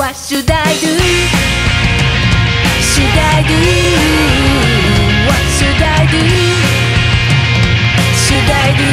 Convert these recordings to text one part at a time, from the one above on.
What should I do? Should I do? What should I do? Should I do?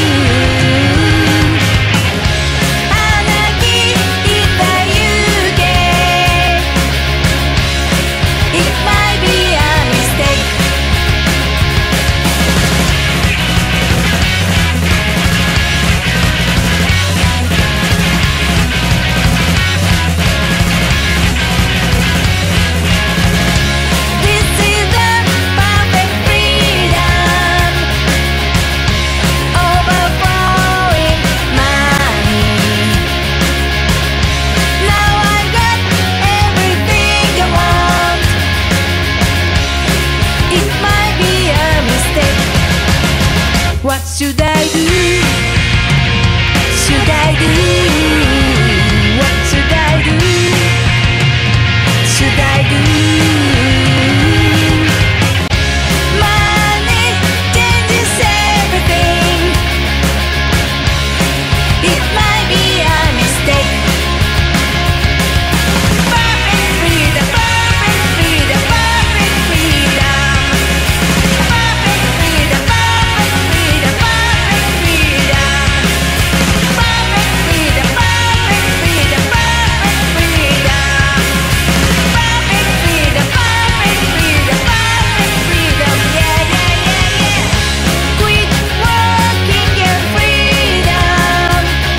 What should I do? Should I do? What should I do? Should I do? Money changes everything. It might be a mistake. Perfect freedom, perfect freedom, perfect freedom. Perfect freedom, perfect freedom, perfect freedom. Perfect freedom, perfect freedom, perfect freedom. Perfect freedom, perfect freedom, perfect freedom. Yeah, yeah, yeah, yeah. Quit working, get freedom.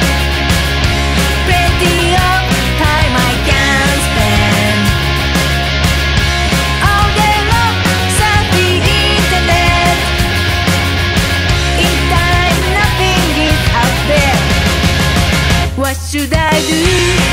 Plenty of time I can spend. All day long, surf the internet. In time, nothing is out there. What should I do?